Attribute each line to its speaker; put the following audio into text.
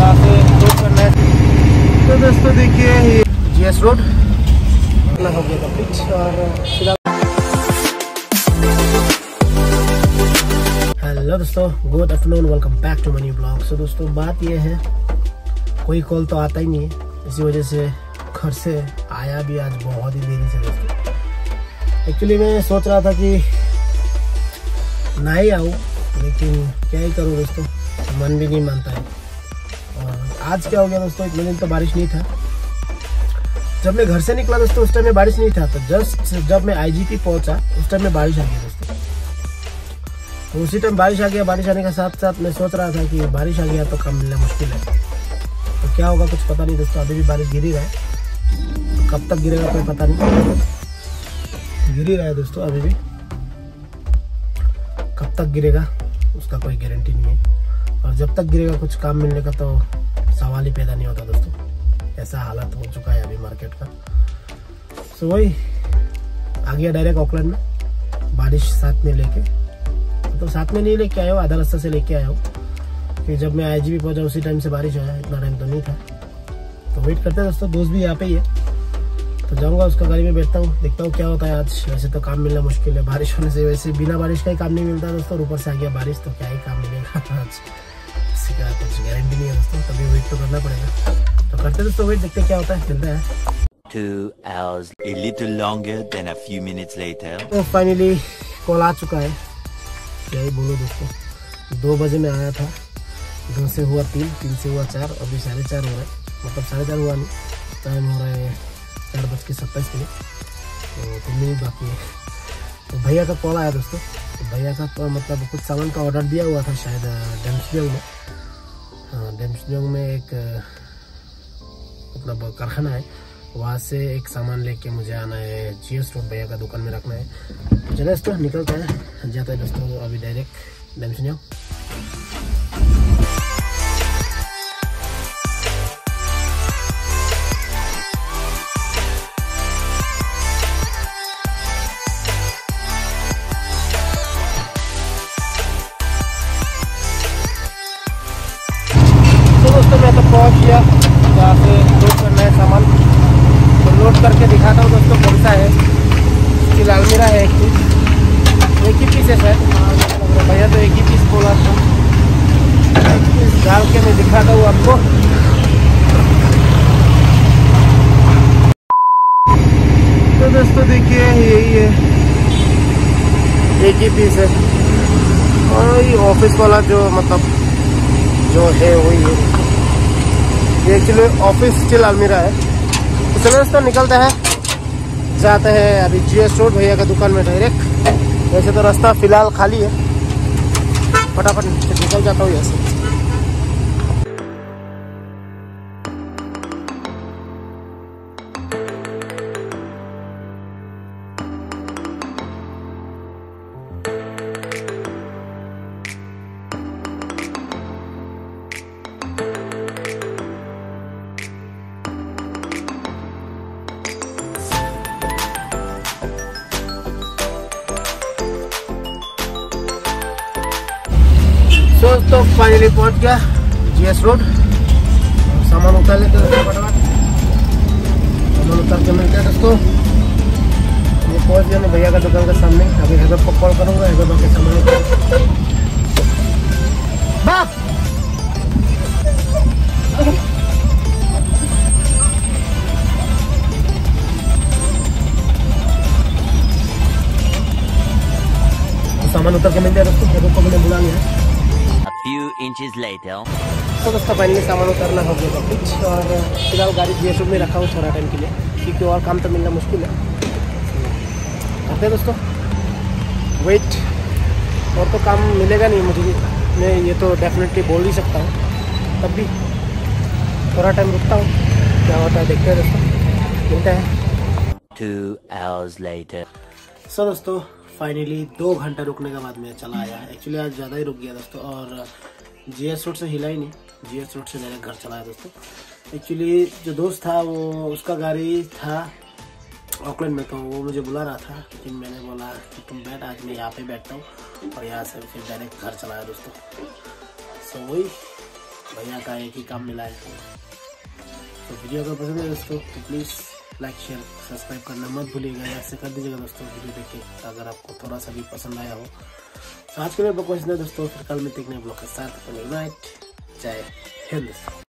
Speaker 1: यहाँ से रोड करना है। तो दोस्तों देखिए ये GS रोड हो गया कंप्लीट। और फिलहाल हेलो दोस्तों, good afternoon, welcome back to my new blog. So दोस्तों बात ये है, कोई कॉल तो आता ही नहीं है, इसी वजह से घर से आया भी आज बहुत ही देरी से दोस्तों। एक्चुअली मैं सोच रहा था कि ना ही आऊँ, लेकिन क्या ही करूँ दोस्तों, मन भी नहीं मानता है। और आज क्या हो गया दोस्तों, इतने दिन तो बारिश नहीं था। जब मैं घर से निकला दोस्तों उस टाइम में बारिश नहीं था, तो जस्ट जब मैं IGP पहुंचा उस टाइम में बारिश आ गई दोस्तों। तो उसी टाइम बारिश आ गया। बारिश आने के साथ साथ मैं सोच रहा था कि बारिश आ गया तो काम मिलना मुश्किल है, तो क्या होगा कुछ पता नहीं दोस्तों। अभी भी बारिश गिर ही रहा है, कब तक गिरेगा कोई पता नहीं। गिर ही रहा है दोस्तों अभी भी, कब तक गिरेगा उसका कोई गारंटी नहीं है। और जब तक गिरेगा कुछ काम मिलने का तो सवाल ही पैदा नहीं होता दोस्तों। ऐसा हालत हो चुका है अभी मार्केट का। सो वही आ गया डायरेक्ट ऑकलैंड में, बारिश साथ में लेके। तो साथ में नहीं लेके आया हूँ, आधा रास्ता से लेके आया हूँ, कि जब मैं IGP पहुंचा उसी टाइम से बारिश आया, इतना टाइम तो नहीं था। तो वेट करते हैं दोस्तों, दोस्त भी यहाँ पे ही है, तो जाऊंगा उसका गाड़ी में बैठता हूँ, देखता हूँ क्या होता है आज। वैसे तो काम मिलना मुश्किल है बारिश होने से, वैसे बिना बारिश का ही काम नहीं मिलता दोस्तों। ऊपर से आ गया बारिश तो क्या ही काम मिलेगा आज, किसी का कुछ गारंटी नहीं है दोस्तों। तभी वेट तो करना पड़ेगा, तो करते दोस्तों वेट, देखते क्या होता है। मिलता है
Speaker 2: 2 hours, a little longer than a few minutes later.
Speaker 1: तो फाइनली कॉल आ चुका है, क्या ही बोलो दोस्तों। 2 बजे में आया था, 2 से हुआ 3, 3 से हुआ 4, अभी 4:30 हो रहा है। मतलब 4:30 हुआ नहीं, टाइम हो रहा है 4:27, तो 3 मिनट बाकी है। तो भैया का कॉल आया दोस्तों। तो भैया का तो मतलब कुछ सामान का ऑर्डर दिया हुआ था शायद डेम्सडियोंग में। हाँ, डेम्सडियोंग में एक मतलब कारखाना है, वहाँ से एक सामान लेके मुझे आना है। GS रोड भैया का दुकान में रखना है। तो चले दोस्तों निकलते हैं, जाते हैं दोस्तों अभी डायरेक्ट डेम्सडियोंग। दोस्तों मैं तो पहुंच गया जहाँ से लोड करना है सामान। तो लोड करके दिखाता हूँ दोस्तों कौन सा है। स्टील अलमीरा है, एक ही पीस है शायद, भैया तो एक ही पीस बोला था। एक पीस डाल के मैं दिखाता हूँ आपको। तो दोस्तों देखिए यही है, एक ही पीस है। और ये ऑफिस वाला जो मतलब जो है वही है, ये एक्चुअली ऑफिस स्टील अलमीरा है। तो चलो दोस्तों निकलते हैं, जाते हैं अभी GS रोड भैया का दुकान में डायरेक्ट। वैसे तो रास्ता फिलहाल खाली है, फटाफट निकल जाता हूँ यहाँ से। तो फाइनली पहुंच गया GS रोड। सामान उतार लेते हैं फटाफट, सामान उतार के मिलते हैं दोस्तों। ये पहुंच गया मैं भैया का दुकान के सामने। अभी हैदर को कॉल करूंगा, हैदर के सामने बाप सामान उतर के मिलते हैं दोस्तों। हैदर को मैंने बुला लिया।
Speaker 2: Few inches later.
Speaker 1: तो दोस्तों फाइनली सामान उतारना हो गया कुछ, और फिलहाल गाड़ी GS रोड में रखा हूँ थोड़ा टाइम के लिए, क्योंकि और काम तो मिलना मुश्किल है। करते हैं दोस्तों वेट, और तो काम मिलेगा नहीं मुझे, मैं ये तो डेफिनेटली बोल ही सकता हूँ। तब भी थोड़ा टाइम रुकता हूँ, क्या होता है देखते हैं दोस्तों, मिलता है
Speaker 2: 2 hours later.
Speaker 1: सो दोस्तों फाइनली 2 घंटा रुकने के बाद मैं चला आया। एक्चुअली आज ज़्यादा ही रुक गया दोस्तों, और GS रोड से हिला ही नहीं, GS रोड से डायरेक्ट घर चला आया दोस्तों। एक्चुअली जो दोस्त था वो उसका गाड़ी था ऑकलैंड में, तो वो मुझे बुला रहा था, लेकिन मैंने बोला कि तुम बैठ, आज मैं यहाँ पे बैठता हूँ, और यहाँ से फिर डायरेक्ट घर चला आया दोस्तों। सो वही भैया का एक ही काम मिला है। तो वीडियो अगर पसंद है दोस्तों तो प्लीज़ लाइक शेयर सब्सक्राइब करना मत भूलिएगा, ऐसे कर दीजिएगा दोस्तों वीडियो देख के अगर आपको थोड़ा सा भी पसंद आया हो। तो आज के लिए बकवास इतना दोस्तों, फिर कल मिलते हैं नए ब्लॉग के साथ। गुड नाइट, जय हिंद।